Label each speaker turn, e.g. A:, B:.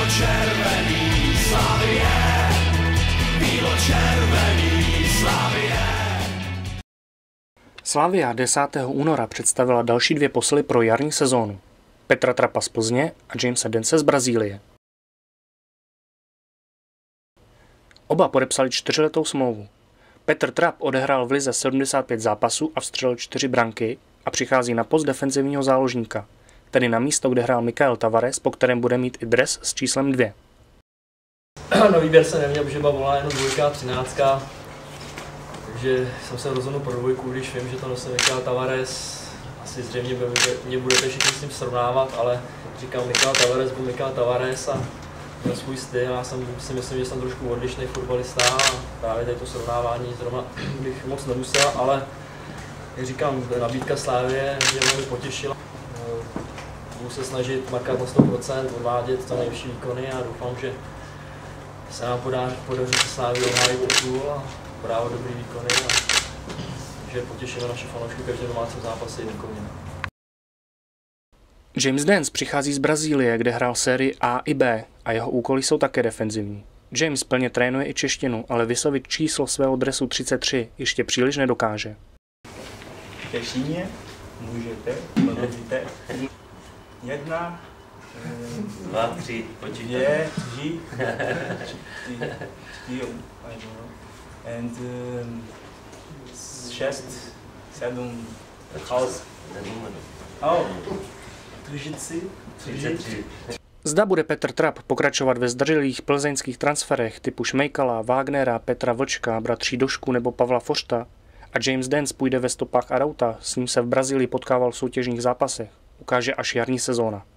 A: Bílo-červený Slavie, bílo-červený Slavie.
B: Slavia 10. února představila další dvě posily pro jarní sezónu. Petra Trappa z Plzně a Jamesa Dance z Brazílie. Oba podepsali 4letou smlouvu. Petr Trapp odehrál v lize 75 zápasů a vstřelil 4 branky a přichází na post defenzivního záložníka, tedy na místo, kde hrál Mikael Tavares, po kterém bude mít i dres s číslem 2.
C: Na výběr jsem neměl, protože volá jenom 2 a 13. Takže jsem se rozhodl pro 2, když vím, že to nosí Mikael Tavares. Asi zřejmě mě budete všichni s tím srovnávat, ale říkám Mikael Tavares byl Mikael Tavares a měl svůj styl. Já si myslím, že jsem trošku odlišný fotbalista a právě tady to srovnávání zrovna bych moc nemusel, ale jak říkám, nabídka Slavie mě velmi potěšila. Budu se snažit makat na 100%, odvádět co nejvyšší výkony a doufám, že se nám podaří se Slavii obhájit titul a podávat dobrý výkony a že potěšíme naše fanoušky v každém domácím zápase jednikovně.
B: James Dance přichází z Brazílie, kde hrál sérii A i B a jeho úkoly jsou také defenzivní. James plně trénuje i češtinu, ale vyslovit číslo svého dresu 33 ještě příliš nedokáže.
D: V češtině můžete, podržíte. 1,
E: 2, 3, počítat.
D: 2, 3, 4, and 6, 7, 8. Oh, 33.
B: Zda bude Petr Trapp pokračovat ve zdrželých plzeňských transferech typu Šmejkala, Wagnera, Petra Vlčka, bratří Došku nebo Pavla Fořta a James Dance půjde ve stopách Arauta, s ním se v Brazílii potkával v soutěžních zápasech, ukáže až jarní sezóna.